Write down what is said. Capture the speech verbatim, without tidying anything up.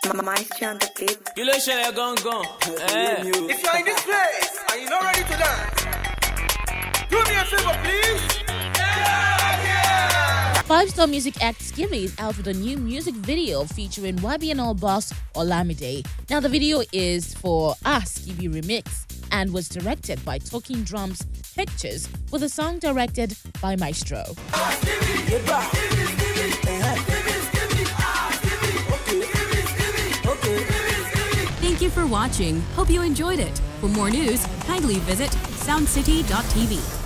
Maestro on the beat. You look shy, gone, gone. If you're in this place and you're not ready to dance, do me a favor, please. Yeah, yeah. Five-star music act Skibii is out with a new music video featuring Y B N L boss Olamide. Now, the video is for a Skibii remix and was directed by Talking Drums Pictures, with a song directed by Maestro. Thank you for watching. Hope you enjoyed it. For more news, kindly visit soundcity dot T V.